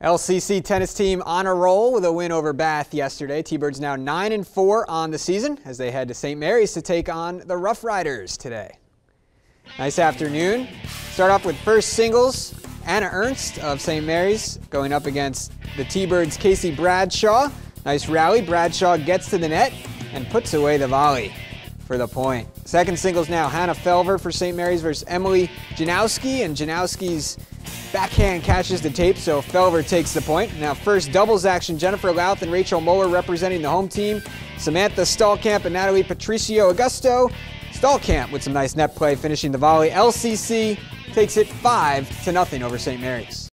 LCC tennis team on a roll with a win over Bath yesterday. T-Birds now 9-4 on the season as they head to St. Mary's to take on the Rough Riders today. Nice afternoon. Start off with first singles. Anna Ernst of St. Mary's going up against the T-Birds' Casey Bradshaw. Nice rally. Bradshaw gets to the net and puts away the volley for the point. Second singles now, Hannah Felver for St. Mary's versus Emily Janowski, and Janowski's backhand catches the tape, so Felver takes the point. Now first doubles action, Jennifer Louth and Rachel Moeller representing the home team. Samantha Stallkamp and Natalie Patricio Augusto. Stallkamp with some nice net play finishing the volley. LCC takes it 5-0 over St. Mary's.